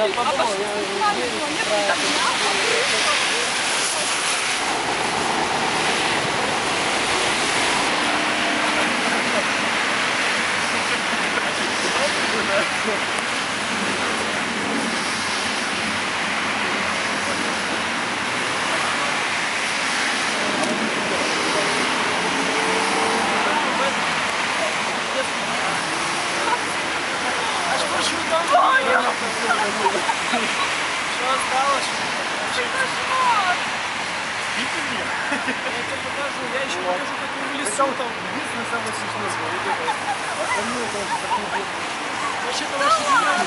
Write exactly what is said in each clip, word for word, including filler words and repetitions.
подумал, что осталось? Я тебе покажу, я еще покажу, как мы в лесу там. Единственное, самое смешное, остальное тоже такое. Вообще-то ваши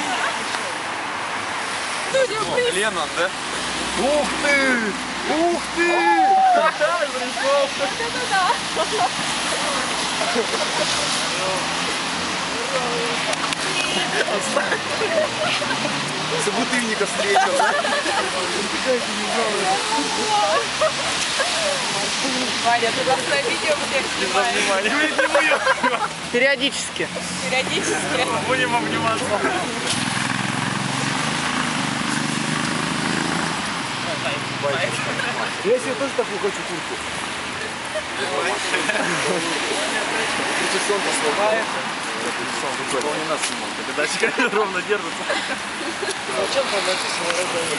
дни. Лена, да? Ух ты! Ух ты! Собутыльника встретил, да? Ваня, ты нас на видео всех снимаешь? Периодически. Периодически. Будем обниматься. Я себе тоже такую хочу куртку. Ты сон послушай. Он не нас снимал, когда датчик ровно держится. Зачем там написано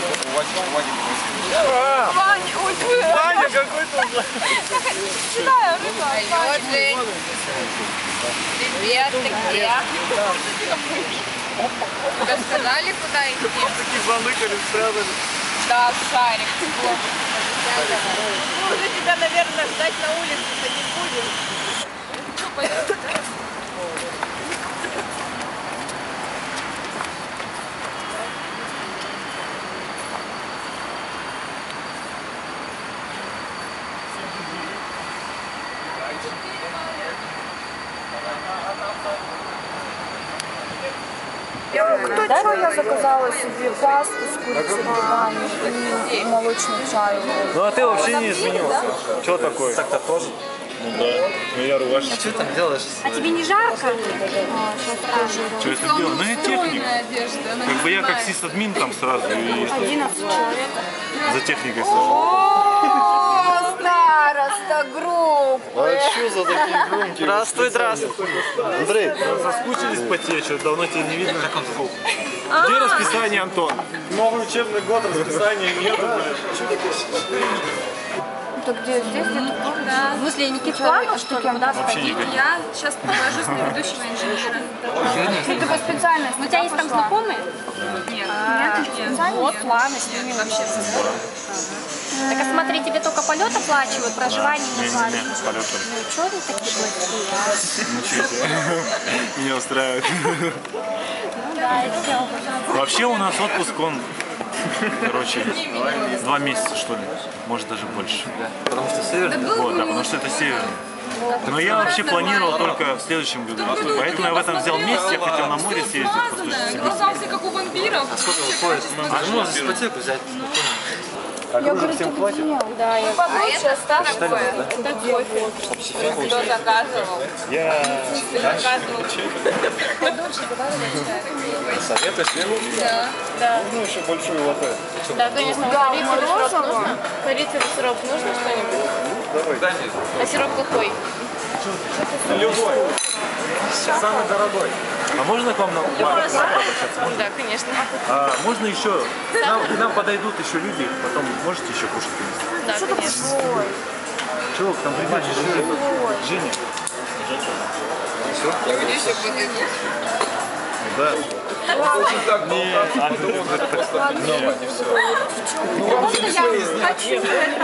Ваня, ой, вы. Ваня какой-то уже. Читаю, Привет, Жень. Привет, ты где? Тебе сказали, куда идти? Такие заныкали, спрятали. Да, шарик. Мы уже тебя, наверное, ждать на улице-то не будем. Что, пойдем, да? Кто что я заказала себе пасту с курицей грибами и молочный чай. Ну а ты вообще не изменился. Что такое? Так-то тоже. Ну да. Ну я рубашка. А что там делаешь? А тебе не жарко? А, Что это дело? Ну я техник. Как бы я как сисадмин там сразу и одиннадцать человек. за техникой сажу. О, староста группы. А что за такие громкие? Здравствуй, здравствуй. Андрей, Соскучились по тебе, что давно тебя не видно. Где расписание, Антон? новый учебный год, расписания нету, блядь. Это где? Здесь где-то? Да. В смысле, Никита, а что кем? Вообще никак. Я сейчас предложусь на ведущего инженера. Ну, такой специальность. У тебя есть там знакомые? Нет. Нет? Вот, ладно, с ними вообще. Так а смотри, тебе только полет оплачивают, проживание не Не-не-не, оплачивают. с полетом. Ну что они такие плохие, а? Ничего себе. Меня устраивает. Ну да, это все. Вообще у нас отпуск, он, короче, два месяца, что ли. Может даже больше. Потому что северный. Вот, да, потому что это северный. Но я вообще планировал только в следующем году. Поэтому я в этом взял месяц, я хотел на море съездить. Оказался как у вампиров. А сколько выходит? А можно ипотеку взять? А грузов всем хватит? Да, я... А это что такое? Это кофе. Кто заказывал? Я... Ты заказывал. Советы сверху? Да, да. Ну, еще большую латте. Да, конечно, корицевый сироп нужно? Корицевый сироп нужно что-нибудь? Да, А сироп какой? Любой. Самый дорогой. А можно к вам на обращаться? Да, конечно. А можно еще, к нам, к нам подойдут еще люди, потом можете еще кушать принести? Да, конечно. Чего, к нам придет еще Женя? все. Я еще подойду. Да. Очень так Нет, а ты дома не все. Я хочу.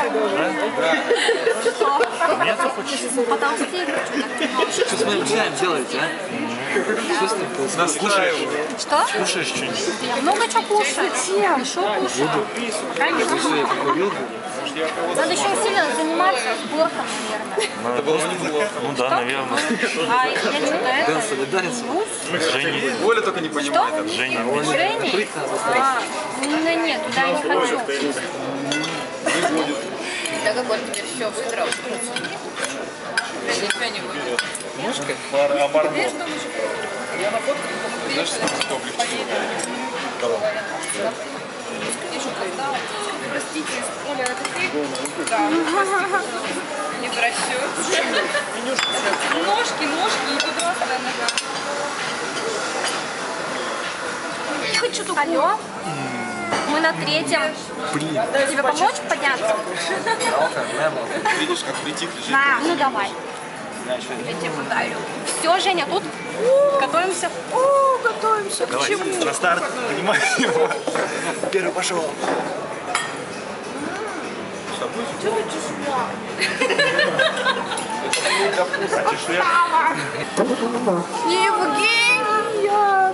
Нет, хочешь? Потолстеть. Что с моим чаем делаете, а? Что с ним происходит? Настраиваю. Что? Кушаешь что-нибудь? Я много чего кушаю. Зачем? Что кушаю? Вы что, я покурил? Надо еще сильно заниматься спортом, наверное. Это было неплохо. Ну да, наверное. А я что-то это... Дэн солидарен с вами. Женя. Воля только не понимает. Женя. Женя? Прыть надо. А, ну нет, туда я не хочу. Так как он теперь все выиграл. Ничего не будет. Мышкой? Оборот. Я на фотку. Знаешь, что такое облегчение? Простите, Оля, это ты? Да. Не прощу. Ножки, ножки и взрослая нога. Я хочу тупую. Алло? Мы на третьем. Блин. Тебе помочь подняться? Видишь, как притих лежит. На, ну давай. Я тебе подарю. Все, Женя, тут готовимся. О, готовимся. К чему? На старт, понимаешь? Первый пошел. Евгения!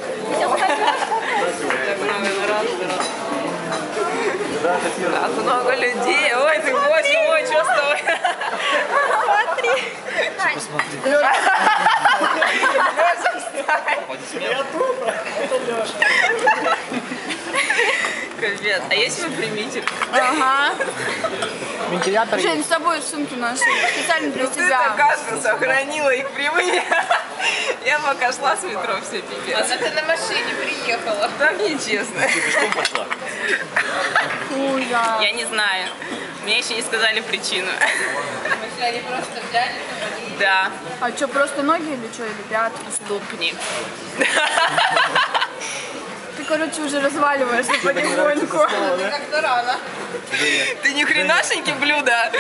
Так много людей. Ой, ты боже мой, что с тобой? Смотри. Капец. А есть выпрямитель? Ага. Вентилятор. Жень, с собой сумки наши. Специально для Ты тебя. так сохранила их прямые. Я пока шла с метро, все пипец. Она ты на машине приехала. Так нечестно. Пешком пошла. Ужас. Я не знаю. Мне еще не сказали причину. Они просто взяли? Да. А что, просто ноги или что, или пятки? Ступни. Ты, короче, уже разваливаешься потихоньку. Как-то рано. Ты ни хренашеньки блюда.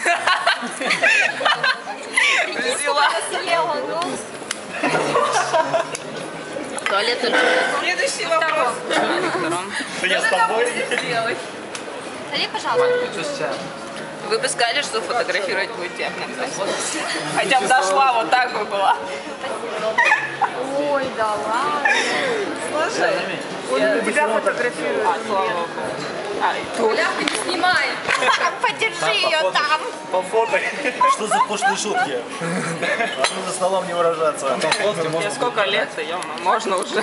Взяла. Съела, ну. Туалет Следующий вопрос. Я с тобой. Дай, пожалуйста. Вы бы сказали, что фотографировать будете? Хотя бы дошла, вот так бы была. Ой, да ладно. Слушай, Он тебя фотографирует. а, слава богу. Оля, ты не снимай. Подержи ее там. По фото. Что за пошлые шутки? Можно за столом не выражаться. Мне сколько лет-то, ё можно уже.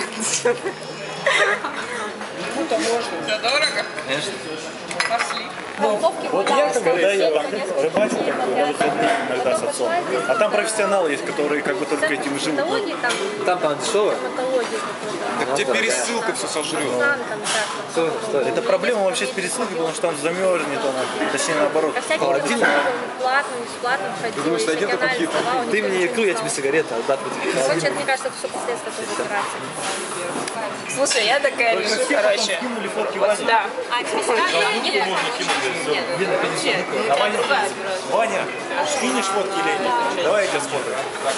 Ну-то можно. Все дорого? Конечно. Пошли. Вот я, когда я там рыбачу, как бы, на выходных иногда с отцом, а там профессионалы есть, которые как бы только этим и живут. Там там дешевое. Так тебе пересылка все сожрет. Что, что? Это проблема вообще с пересылкой, потому что там замерзнет она, точнее наоборот. Холодильник. Платным, бесплатным ходили. думаешь, найди такой региональный хитрый? слова, у Ты них мне ничего икру, я не тебе знал. сигареты, а да, вот Короче, мне кажется, это все последствия тоже операции. Слушай, я такая решу, короче. Скинули фотки Ване. Да. А, тебе сигареты? Нет, А Ваня, Ваня, скинешь фотки Лене? Давай я тебя сфоткаю.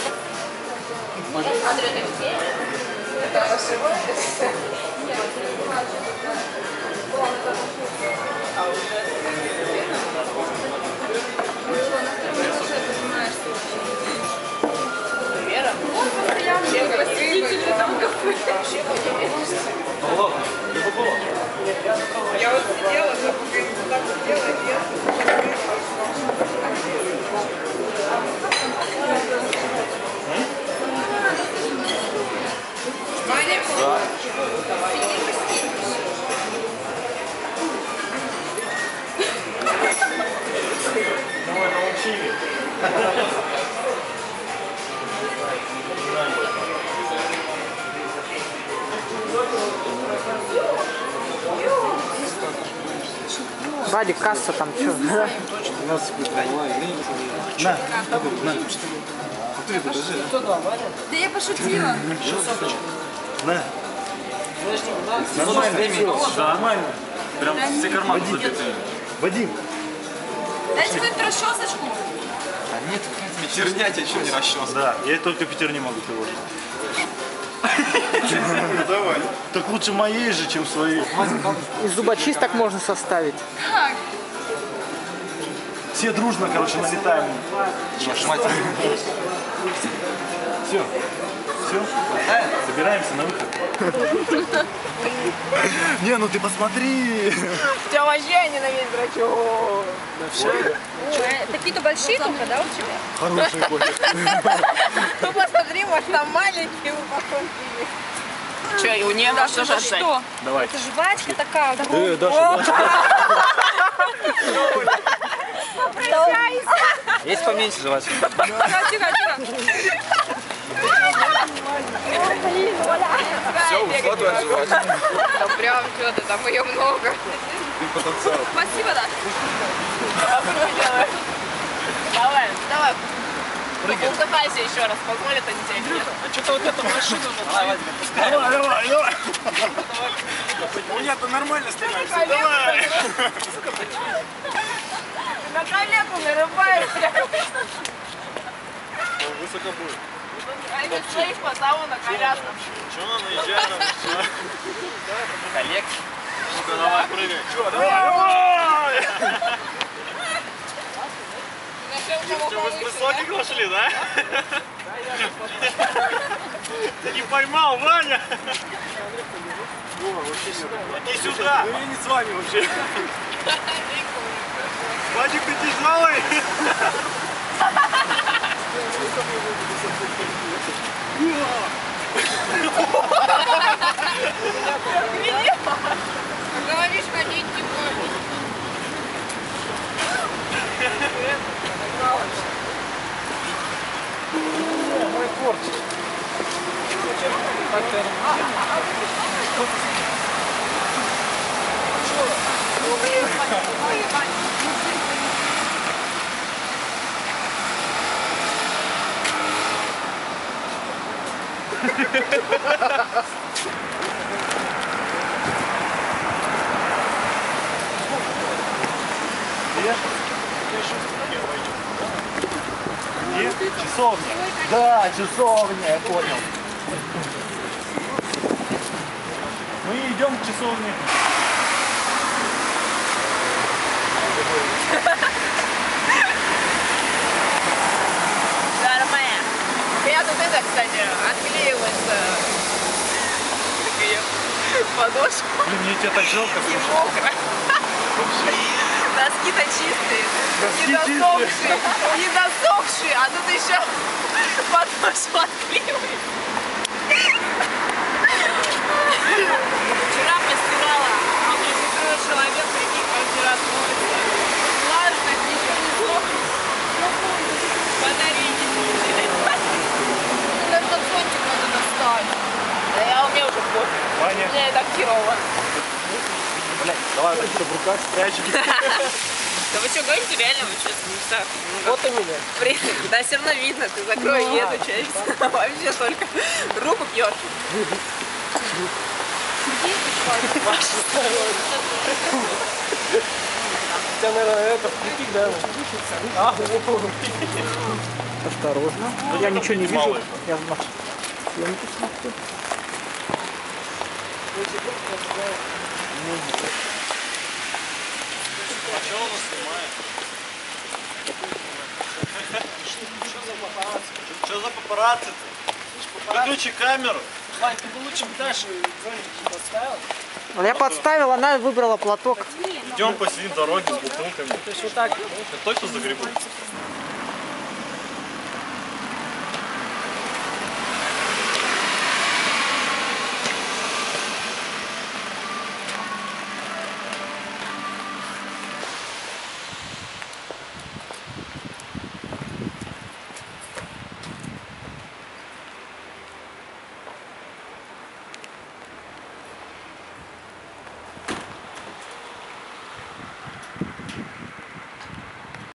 Я вот сидела, так сидела, и Вадик, касса там, что? На, на. Да я пошутила. На. Нормально, все, нормально. Прям все карманы забиты. Вадим. Дайте хоть расчесочку. Пятерня тебе что не расчес? Да, я только пятерни могу приложить. Давай. Так лучше моей же, чем своей. Из зубочисток можно составить. Так. Все дружно, короче, налетаем. Что, мать? Все. Все. Собираемся на выход. Не, ну ты посмотри. тебя вообще ненавидит врачу. Такие-то большие только, да, у тебя? Хороший кофе. Ну посмотри, может там маленькие упаковки есть. Че, и у нее что же отжать? Что? Давай. Это жвачка такая. Э, Даша, Есть поменьше жвачки. Тихо, тихо, тихо. Все, ушла твоя жвачка. там ее много. Потенциал. Спасибо, да. Давай, давай. Покатайся еще раз, позволит они тебе. А что-то вот эта машина... Давай, давай, давай. У меня-то нормально стреляешь. Давай. На коллегу нарываешь. Высоко будет. А не стоишь по самому на коляску. Че она наезжает нам? Коллег. Ну-ка, давай, прыгай. Че, Давай, давай. Че, вы с высоких пошли, да? Ты не поймал, Ваня? Иди сюда. Ну я не с вами вообще. Вадик, ты тяжелый. Говоришь, ходить не можешь. Мой творчество. Где? Часовня. Да, часовня, я понял. Мы идем к часовне. Нормально. Я тут это, кстати, отклеилась подошву Блин, мне тебя так жалко. и мокро. Носки-то чистые, Носки не досохшие, не досохшие, а тут еще подошву отклеивает. Вчера постирала, а мне закрыл человек, прикинь, каждый раз моется. Влажно, ничего не сохнет. Батарейки. Этот зонтик надо доставить. Да я у меня уже пофиг. Ваня. У меня и так херово. Блядь, давай так все в руках спрячем. Да вы что, гоните реально? Вы что, не так? Вот и меня. При- Да все равно видно, ты закрой и эту часть. Вообще только руку пьешь. У тебя, наверное, это впритык, да? А, осторожно. Я ничего не вижу. Я в машине. Съемки смотрю. А что он снимает? Что за папарацци-то? Выключи камеру. Вань, ты бы лучше Даше зонтик поставил. Я подставила, она выбрала платок. Идем посидим в дороге с бутылками. То есть вот так. Я точно загребу?